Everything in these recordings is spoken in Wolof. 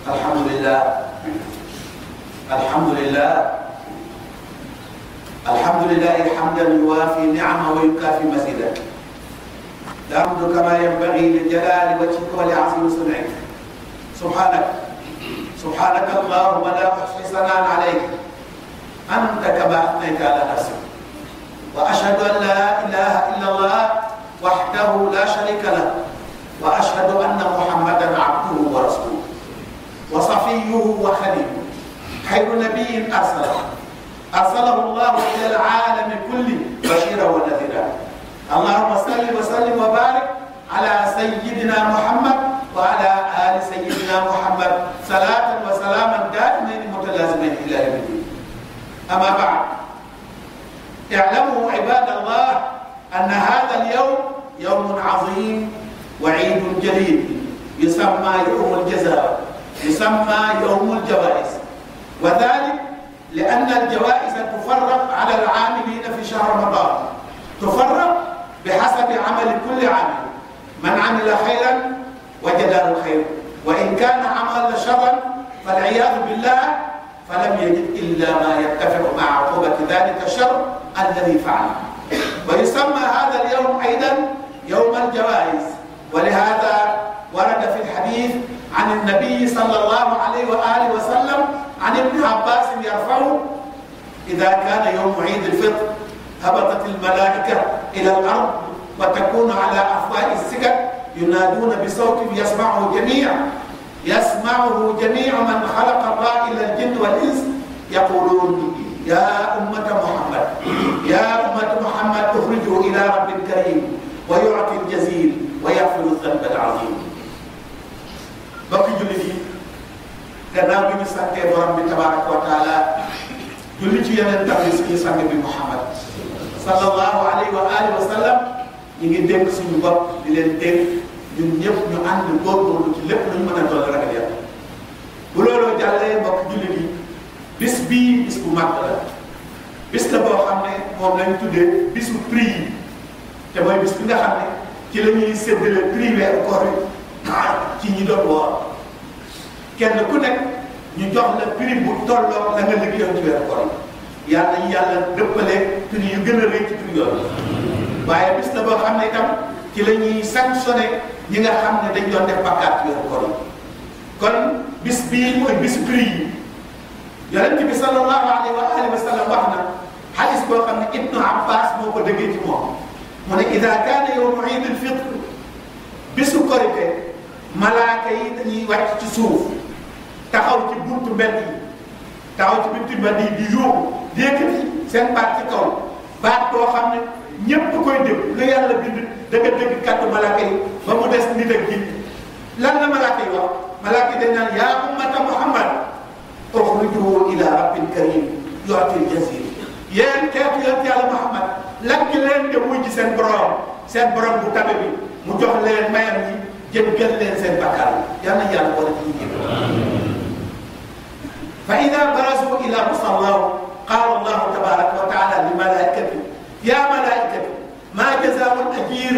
الحمد لله الحمد لله الحمد لله حمدا يوافي نعمه ويكافي مزيدا. الحمد كما ينبغي لجلال وجهك ولعظيم صنعك. سبحانك اللهم لا احصي ثناء عليك انت كما اثنيت على نفسك. واشهد ان لا اله الا الله وحده لا شريك له، واشهد ان محمدا عبده ورسوله وصفيه وخليله، خير نبي ارسله الله الى العالم كله بشيرا ونذيرا. اللهم صل وسلم وبارك على سيدنا محمد وعلى ال سيدنا محمد صلاه وسلاما دائمين متلازمين الى يوم الدين. اما بعد، اعلموا عباد الله ان هذا اليوم يوم عظيم وعيد جليل يسمى يوم الجزاء، يسمى يوم الجوائز، وذلك لأن الجوائز تفرق على العاملين في شهر رمضان، تفرق بحسب عمل كل عامل. من عمل خيرا وجد له الخير، وإن كان عمل شرا فالعياذ بالله فلم يجد إلا ما يتفق مع عقوبة ذلك الشر الذي فعله. ويسمى هذا اليوم أيضا يوم الجوائز، ولهذا ورد في الحديث عن النبي صلى الله عليه وآله وسلم عن ابن عباس يرفعه: إذا كان يوم عيد الفطر هبطت الملائكة إلى الأرض وتكون على أفواه السكك ينادون بصوت يسمعه جميع من خلق الله إلى الجن والإنس، يقولون: يا أمة محمد يا أمة محمد اخرجوا إلى رب كريم ويعطي الجزيل ويغفر الذنب العظيم. bokk jullit yi, gannaaw bi ñu santee borom bi tabaraka wa taala julli ci yeneen tamit suñu sang bi Muhammad sallallahu alayhi wa alihi wa sallam, ñu ngi dénk suñu bopp di leen dénk ñun ñëpp ñu ànd góorgóorlu ci lépp lu ñu mën a doon ragal yàlla. bu looloo jàllee mbokk jullit yi, bis bii bis bu mag la, bis la boo xam ne moom lañ tuddee bisu prix yi, te mooy bis bi nga xam ne ci la ñuy séddale prix weeru koor yi ci ñi doon woor. kenn ku nekk ñu jox la prix bu tolloo la nga liggéeyoon ci weeru koor yi. yàlla ñu yàlla dëppalee prix yu gën a rëy ci prix yooyu. waaye bis la boo xam ne itam ci la ñuy sanctionné ñi nga xam ne dañ doon def bàkkaar ci weeru koor yi. kon bis bii mooy bis prix yi. yonent bi sallallahu alayhi wa alihi wa sallam wax na xadis boo xam ne Ibnu Abbas moo ko déggee ci moom mu ne: ida kaana yawmu iid al-fitr, bisu korite malaaka yi dañuy wàcc ci suuf taxaw ci buntu mbedd yi di yuuxu di yëkkati seen baat ci kaw, baat boo xam ne ñépp koy dégg, lu yàlla bind da nga dégg kàddu malaaka yi ba mu des nit ak jinne. lan la malaaka yi wax? malaaka yi dañ naan: yaa ummata Muhammad uxrijuu ila rabbin karim yu'til jazil. yéen xeetu yonent yàlla Muhammad lakk leen de wuy ci seen borom bu tabe bi mu jox leen mayam yi, jéggal leen seen bakkaar yi. yal na yàlla boole ci ñu fa ida barazu ila musallahu qaala allahu tabaraka wa taala li malaikati: ya malaikati ma jazaa'u al-ajir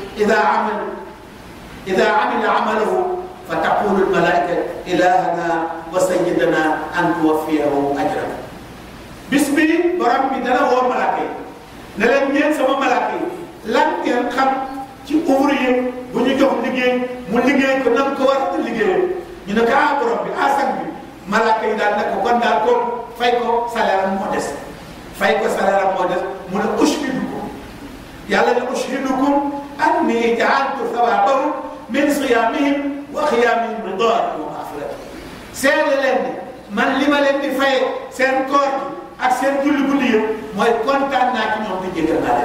ida amila amalahu fa taqulu al-malaika ilahana wa sayyidana an tuwaffiyahu ajran. bis bi borom bi dana woo malaaka yi ne leen: ñeen sama malaaka yi, lan ngeen xam ci ouvrier bu ñu jox liggéey mu liggéey ko nam ko war a liggéeyee. ñu ne ko: borom bi sang bi. malaaka yi daal ne ko: kon daal ko fay ko salaire am moo des, mu ne: ushhidukum, yàlla ne: ushhidukum anni ja'altu thawabahum min siyamihim wa qiyamihim ridwan wa maghfirati. seede leen ne man li ma leen di fayee seen koor gi ak seen julli guddi yëpp mooy kontaan naa ci ñoom di jéggal naa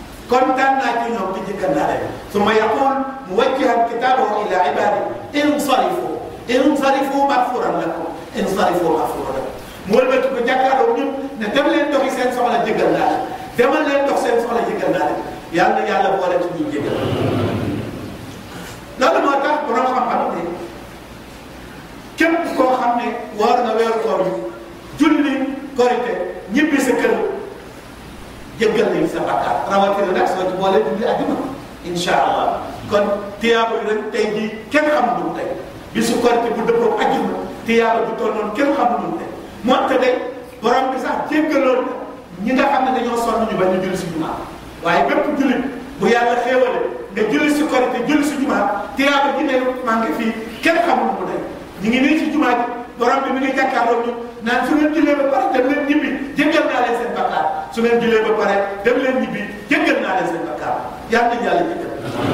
leen. summa yaqul muwajjihan kitaabahu ila ibadihi insarifu maghfuran lakum mu wëlbati ko jàkkaarloo ñun ne dem leen doxi seen soxla jéggal naa leen, demal leen dox seen soxla jéggal naa leen. yàlla na yàlla boole ci ñuy jéggal. loolu moo tax borom xam-xam ne képp koo xam ne woor na weeru koor yi, julli korite, ñibbi sa kër, jéggal nañ sa bakkaar, rawatina nag soo ci boole julli àjjuma incha allah. kon tiyaaba yi rek tey jii kenn xamul tey bisu korite bu dëppoo àjjuma tiyaaba bu toll noonu kenn xamul nu ne moonte day borom bi sax jéggaloon na ñi nga xam ne dañoo sonn ñu bañ a julli si jumaa waaye bépp jullit bu yàlla xéewale nga julli si korite julli si jumaa tiyaaba ji ne maa ngi fii kenn xamul mu ne ñu ngi nii si jumaa ji borom bi mi ngi jàkkaarloo ñu naan su ngeen jullee ba pare dem leen ñibbi jéggal naa leen seen bakkaar su ngeen jullee ba pare dem leen ñibbi jéggal naa leen seen bakkaar yàlla nañu yàlla jéggal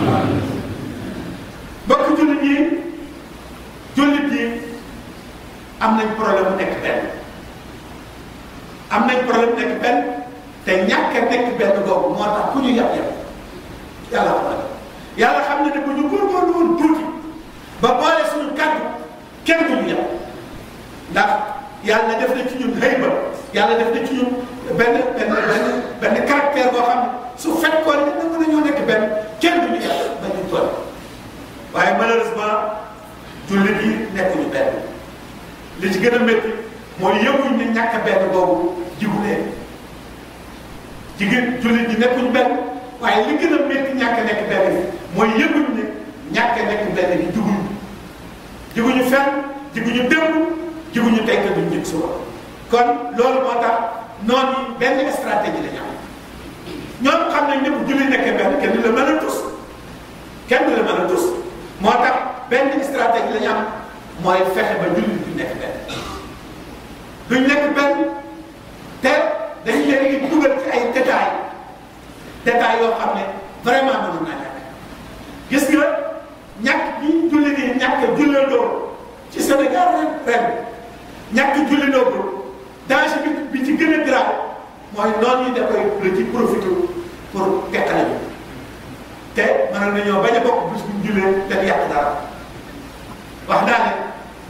mbokk jullit yi am nañ problème mu nekk benn am nañ problème nekk benn te ñàkk a nekk benn boobu moo tax ku ñu yab yàlla xam na yàlla xam na ne bu ñu góorgóorlu woon tuuti ba boole suñu kàddu kenn du ñu yab ndax yàlla def na ci ñun hayba yàlla def na ci ñun benn caractère boo xam ne su fekkoon ne mën nañoo nekk benn kenn du ñu yab ba ñu toll waaye malheureusement jullit yi nekkuñu benn li ci gën a métti mooy yëguñ ne ñàkk benn boobu jigu leen jigéen jullit ñi nekkuñu benn waaye li gën a métti ñàkk nekk benn bi mooy yëguñ ne ñàkk nekk benn bi jiguñu fenn jiguñu démb jiguñu tey te duñ jig suba kon loolu moo tax noonu benn stratégie la ñu am ñoom xam nañ ne bu julli nekkee benn kenn du la mën a tus kenn du la mën a tus moo tax benn stratégie la ñu am mooy fexe ba julli duñ nekk benn duñ nekk benn te dañ leen di dugal ci ay détails yoo xam ne vraiment mënul naa ñàkk gis nga ñàkk bi julli di ñàkk jullandoo ci Sénégal ren ñàkk jullandoo ko danger bi ci gën a grave mooy noonu yi da koy la ci profité pour teqale bi te mënoon nañoo bañ a bokk bis bu ñu jullee te du yàq dara wax naa ne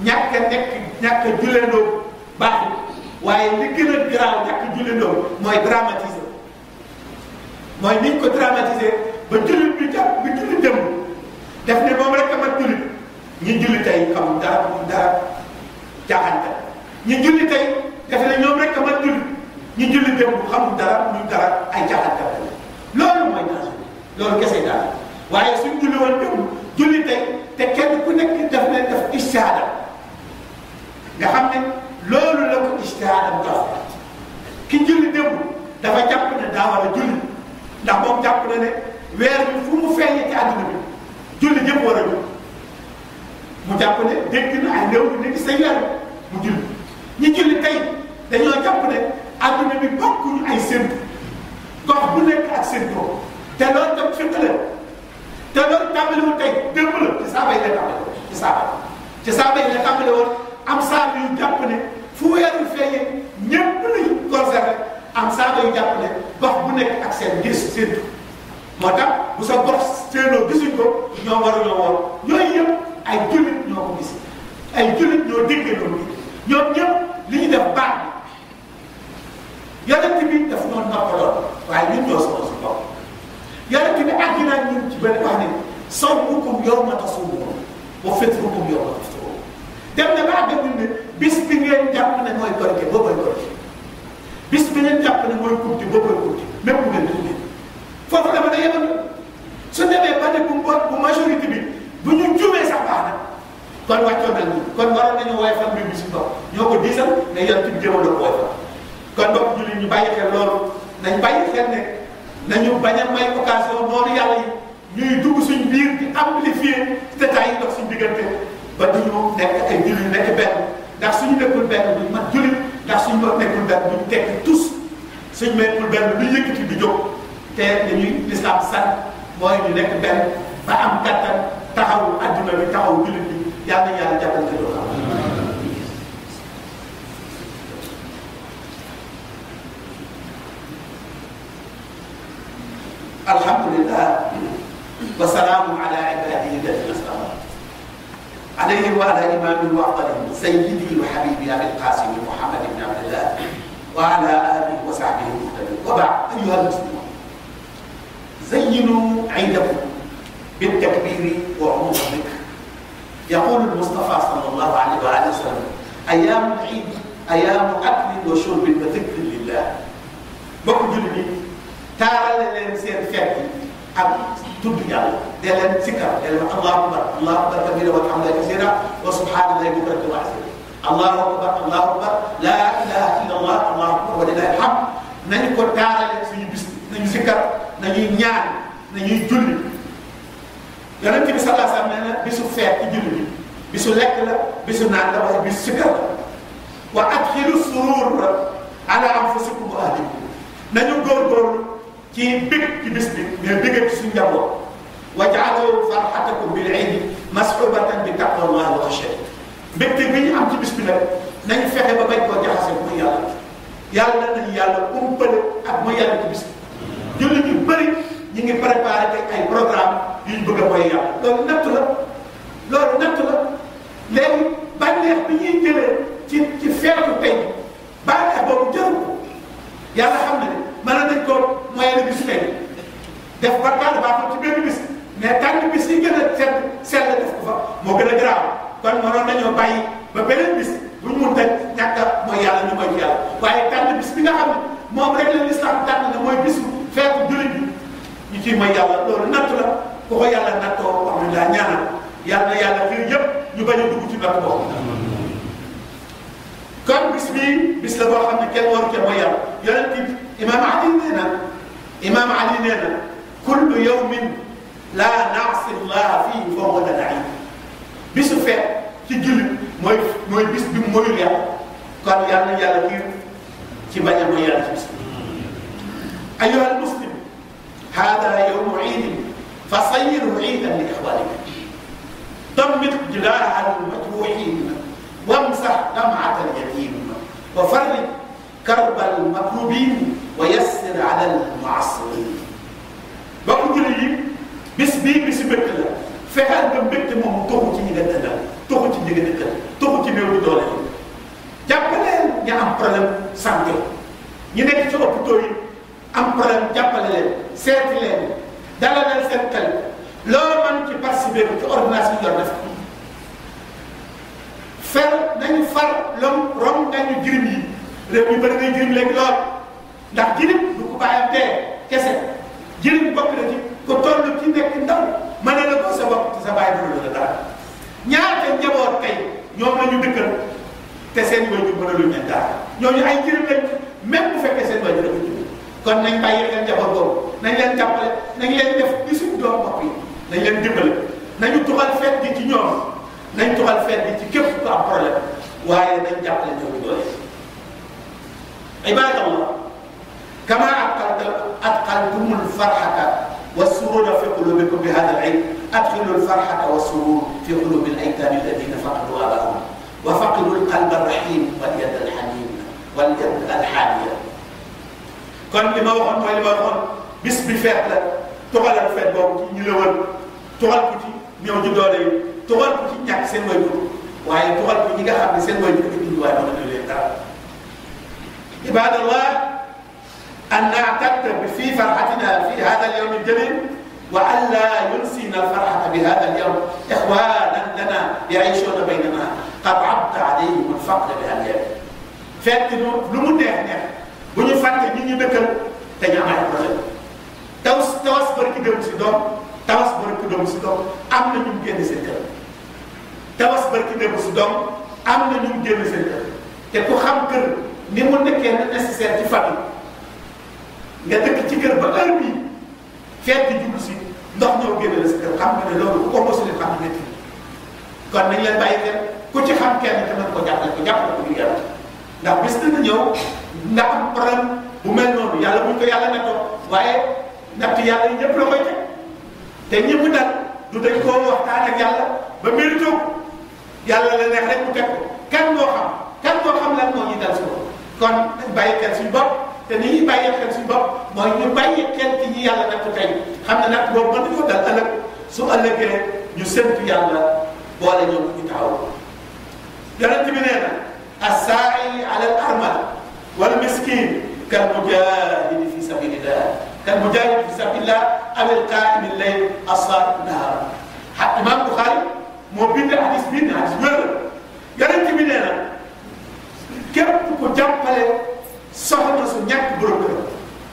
ñàkk jullandoo baaxul waaye li gën a grave ñàkk jullandoo mooy dramatiser mooy niñ ko dramatiser ba jullit bi jàpp bi jullit démb def ne moom rek a mat jullit ñi julli tey xamul dara jaaxante ñi julli tey def ne ñoom rek a mat jullit ñi julli démb xamul dara ay jaaxante loolu mooy danger loolu kese daal waaye suñ julli woon démb julli tey te kenn ku nekk daf ne daf ijtihaadam nga xam ne loolu la ko ijtihaadam dox ki julli démb dafa jàpp ne daa war a julli ndax moom jàpp na ne weer bi fu mu feeñee ci àdduna bi julli ñëpp war a jóg mu jàpp ne dégg na ay néew bi nekk sa weer mu julli ñi julli tey dañoo jàpp ne àdduna bi bokkuñu ay séntu gox bu nekk ak séntu te loolu tam fekk la te loolu tàmbali woon tey démb la ci saaba yi la tàmbali woon ci saaba yi la tàmbali woon am saaba yu jàpp ne fu weer bi feeñee ñëpp lañ concerné am saaba yu jàpp ne gox bu nekk ak seen gis séntu moo tax bu sa gox séenoo gisuñ ko ñoo waruñoo woon ñooyu yëpp ay jullit ñoo ko gis ay jullit ñoo déggee noonu ñoom ñëpp li ñu def baax na yonent bi daf ñoo noppaloon waaye ñun ñoo soxla si bopp yonent bi àgg naa ñun ci benn wax ne sawmukum yawma tasumuun wa fitrukum yawma tuftiruun dem na ba àgg ñun ne bis bi ngeen jàpp ne mooy korite boo koy korite bis bi ngeen jàpp ne mooy kubti boo koy kubti même bu ngeen tuddee foofu dama da yemal su demee ba ne bu majorité bi bu ñu juumee sax baax na kon wàccoo mel nii kon waroon nañu woyofal mbir mi si bopp ñoo ko diisal ne yonent bi jéemal la ko woyofal kon mbokk jullit ñu bàyyi xel loolu nañ bàyyi xel ne nañu bañ a may occasion noonu yàlla yi ñuy dugg suñ biir di amplifier détails yi dox suñ diggante ba duñu nekk ay jullit nekk benn ndax suñu nekkul benn duñ mat jullit ndax suñu nekkul benn duñ tekki tous suñu nekkul benn du yëkkati di jóg te dañuy lislaam sant mooy ñu nekk benn ba am kattan taxawu adduna bi taxawu jullit bi yàlla na yàlla jàppal te doo xam alhamdulillah wa salaamun ala ibadihi alladina istafa alayhi wa ala imamihim wa afdalihim sayyidi wa habibi abil qasim muhammad ibn abdillah wa ala alihi wa sahbihi muhtadin wa ba'd ayyuha almuslimun زينوا عيدكم بالتكبير وعموم الذكر يقول المصطفى صلى الله عليه وآله وسلم أيام العيد أيام أكل وشرب وذكر لله bokk jullit yi taarale leen seen fête yi ak tudd yàlla dee leen sikkar dee leen allahu akbar kabira walhamdulillahi kasira wa subhanallahi bukratan wa asila allahu akbar la ilaha illa allah allahu akbar wa lillahi alhamd nañu ko taarale suñu bis nañu sikkar nañuy ñaan nañuy julli. yonent bi sallallahu alayhi wa sallam nee na bisu feet ci julli bi bisu lekk la bisu naan la waaye bisu sikkar la. wa adxilu surur ala anfusikum wa ahlikum nañu góorgóorlu ci bég ci bis bi mais bégal ci suñu njaboot. wa jaalu farxatakum bil iidi masxubatan bi taqwallahi wa xashyati mbégte bi ñu am ci bis bi nag nañu fexe ba bañ koo jaxase mooy yàlla nañu yàlla umpale ak mooy yàlla ci bis bi. jullit ñu bëri ñu ngi préparé tey ay programme yu ñu bëgg a mooy yàlla loolu natt la léegi bànneex bi ñuy jëlee ci feetu tey bànneex boobu jëru ko yàlla xam na ne mën nañ ko moyale bis tey def bakkaar baaxul ci benn bis mais tànn bis yi gën a sell def ko fa moo gën a garaaw kon mënoon nañoo bàyyi ba beneen bis bu ñu mun a ñàkk a mooy yàlla ñu mooy ci yàlla waaye tànn bis bi nga xam ne moom rek la lislaam tànn na mooy bisu feetu jullit bi ñu ciy mooy yàlla loolu natt la ku ko yàlla nattoo wax nañ laa ñaanal yàlla na yàlla fii yëpp ñu bañ a dugg ci natt boobu. kon bis bii bis la boo xam ne kenn waru ca mooy yàlla yonent imaam Ali nee na kullu yawmin laa naasi llaha fiihi fa huwa lana iid bisu feet ci jullit mooy bis bi mu moyul yàlla kon yàlla na yàlla kii ci bañ a mooy yàlla ci bis bi. ayyuha al-muslim haada yawmu iidin fa sayyiru iidan li ixwaanika dammit jilaaha al-majruuhiin wamsax dam'ata al-yatiim wa farrij karba al-makruubiin wa yassir ala al-mu'assiriin. bokk jullit yi bis bii bisu mbégte la fexeel ba mbégte moom toxu ci ñi nga dëndal toxu ci ñi nga dëkkal toxu ci néew di doole yi jàppaleen ña am problème santé ñi nekk ci hôpitaux yi am problème jàppale leen seeti leen dalal leen seen xel loo mën ci participer ci ordonnance yi yor def fer nañu far rom nañu jirim yi réew yu bëri ngay jirim léegi lool ndax jirim du ko bàyyam dee kese jirim bokk na ci ko toll ci nekk ndaw mën na la ko sa bopp te sa bàyyi dund la dara ñaata njaboot tey ñoom la ñu dëkkal te seen waajur mënaluñ leen dara ñooñu ay jirim lañ même bu fekkee seen waajur dafa jub kon nañ bàyyi leen njaboot boobu nañ leen jàppale nañ leen def bi suñu doom bopp yi nañ leen dimbale nañu tuxal feet gi ci ñoom nañ tuxal feet gi ci képp ku am problème waaye nañ jàppale ñoom doole ibadallah kama adxaltumul farxata wa surura fi qulubikum bi hada al-iid adxilu al-farxata wa surur fi qulubi al-aytaami alladina faqadu abaahum wa faqadu al-qalba ar-rahim wal yad al-hanin wal yad al-haaniya. kon li ma waxoon mooy li ma waxoon bis bi feet la tuxalal feet boobu ci ñu la wër tuxal ko ci ñëw ji doole yi tuxal ko ci ñàkk seen waajur waaye tuxal ko ñi nga xam ne seen waajur dafa dund waaye mën na leen dara. ibadallah an na'tad fi farhatina fi hada al-yawm al-jalil wa an la yunsina al-farhata bi hada al-yawm ikhwanan lana ya'ishuna baynana qad 'abda 'alayhim al-faqr bi hada al-yawm. fekk lu mu neex bu ñu fàtte ñi ñu dëkkal te ñu am ay problème tawas barki dem si doom tawas barki dem si doom am na ñu génn seen kër tawas barki dem si doom am na ñu génn seen kër te ku xam kër ni mu nekkee nécessaire ci famille nga dëkk ci kër ba heure bii feet di jublu si ndox ñëw génn la si kër xam nga ne loolu ku ko mosulee xam ne métti kon nañ leen bàyyi kenn ku ci xam kenn te mën ko jàppale ko ngir yàlla ndax bis dina ñëw nga am problème bu mel noonu yàlla buñ ko yàlla nettoo waaye natt yàlla yi ñëpp la koy teg te ñi mu dal du dañ koo waxtaan ak yàlla ba mérito yàlla la neex rek mu teg ko kan moo xam lan moo ñuy dal si bopp kon nañ bàyyi xel suñu bopp te ni ñuy bàyyi xel suñu bopp mooy ñu bàyyi xel ci ñi yàlla natt tey xam ne natt boobu mën na ko dal ëllëg su ëllëgee ñu séntu yàlla boole ñoom ñu taxaw yonent bi nee na as-saa'i ala al-armal wal miskin kal mujahidi fi sabilillah kal mujahidi fi sabilillah aw al-qaa'imi al-layl as-saa'imi an-nahaar. Imam Bukhari moo bind hadis bi ne hadis wér la yonent bi nee na képp ku jàppale soxna su ñàkk borom kër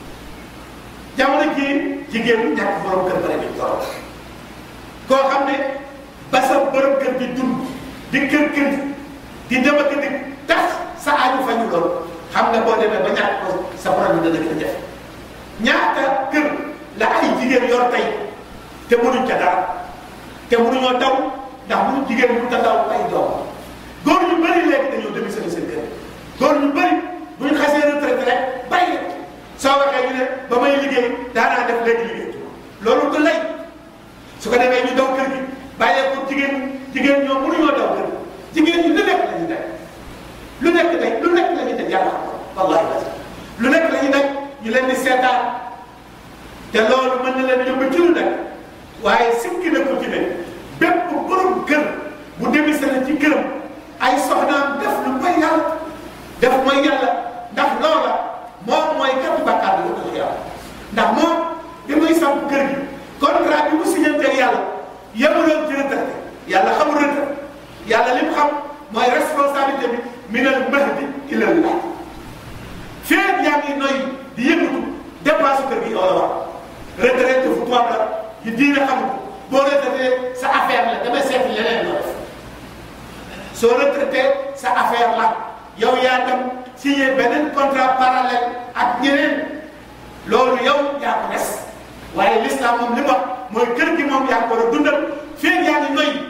jamono jii jigéen ñi ñàkk borom kër bëri nañ torop koo xam ne ba sa borom kër di dund di kër di dem ak dikk tax sa aaju fa ñu lool xam nga boo demee ba ñàkk ko sa problème dana gën a jafe ñaata kër la ay jigéen yor tey te mënuñ ca dara te mënuñoo daw ndax mënuñ jigéen mënut a daw ay doom góor ñu bëri léegi dañoo démissionné seen kër góor ñu bëri bu ñu xasee retraité rek bàyyi leen soo waxee ñu ne ba may liggéey daanaa def léegi liggéey loolu du lay su ko defee ñu daw kër gi bàyyee ko jigéen ñoom mënuñoo daw kër jigéen ñi lu nekk la ñu daj lu nekk tey lu nekk la ñu daj yàlla xam wallahi lu nekk la ñu daj ñu leen di seetaan te loolu mën na leen yóbbu ci lu nekk waaye sikki na ko ci ne bépp borom kër bu démissionné ci këram ay soxnaam def lu mooy yàlla def mooy yàlla ndax loola moom mooy kàddu bàkkaar bi ko yàlla ndax moom bi muy samp kër gi contrat bi mu signé ak yàlla yemuloon ci retraité yàlla xamul retraité yàlla li mu xam mooy responsabilité bi minal mahdi ilal lahd feeg yaa ngi noy di yëngatu dépense kër gi yow la war retraité fu tubaab la yu diine xamul boo retraité sa affaire la damay seeti leneen la def soo retraité sa affaire la yow yaa dem signé beneen contrat parallèle ak ñeneen loolu yow yaa ko des waaye l'islam moom li mu wax mooy kër gi moom yaa ko war a dundal feeg yaa ngi noy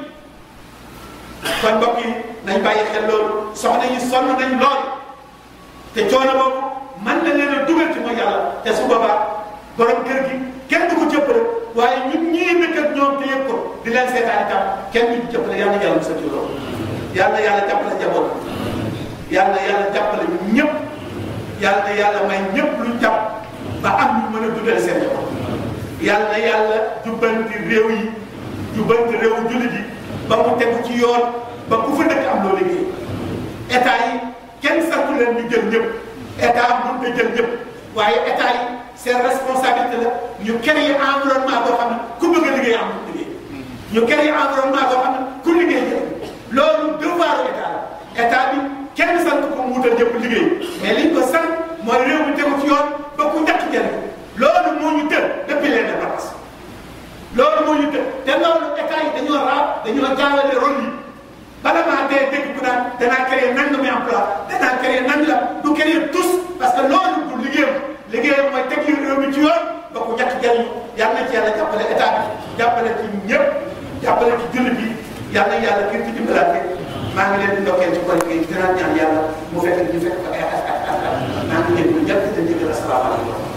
kon mbokk yi nañ bàyyi xel loolu soxna yi sonn nañ lool te coono boobu mën na leen a dugal ci mooy yàlla te su boobaa borom kër gi kenn du ko jëppale waaye ñun ñii nekk ak ñoom te yëg ko di leen seetaan itam kenn du ñu jëppale yàlla yàlla musal ci loolu yàlla jàppale njaboot yàlla jàppale ñëpp yàlla may ñëpp lu jàpp ba am ñu mën a dundal seen njaboot yàlla jubbanti réew yi jubbanti réewu jullit yi ba mu tegu ci yoon ba ku fa dëkk am loo liggéey état yi kenn santu leen ñu jël ñëpp état mënut a jël ñëpp waaye état yi seen responsabilité la ñu créer environnement boo xam ne ku bëgg a liggéey am liggéey ñu créer environnement boo xam ne ku liggéey jël loolu devoiru état la état bi kenn sant ko mu wutal ñëpp liggéey mais liñ ko sant mooy réew mi tegu ci yoon ba ku njëkk jël loolu moo ñu tël depuis l'indépendance loolu moo ñu tël te loolu état yi dañoo jaawale rôle yi bala maa dee dégg ku naan danaa créer nangami emploi danaa créer nangam du créer tous parce que loolu du liggéeyam mooy teg réew mi ci yoon ba ku njëkk jëriñu yal na ci yàlla jàppale état bi jàppale ci ñëpp jàppale ci jullit bi yal na yàlla kii ci dimbalante maa ngi leen di ndokkeel ci koy kii dinaa ñaan yàlla mu fekk ñu fekk ko ay maa ngi leen di ñëpp di leen jëgal asalaamaaleykum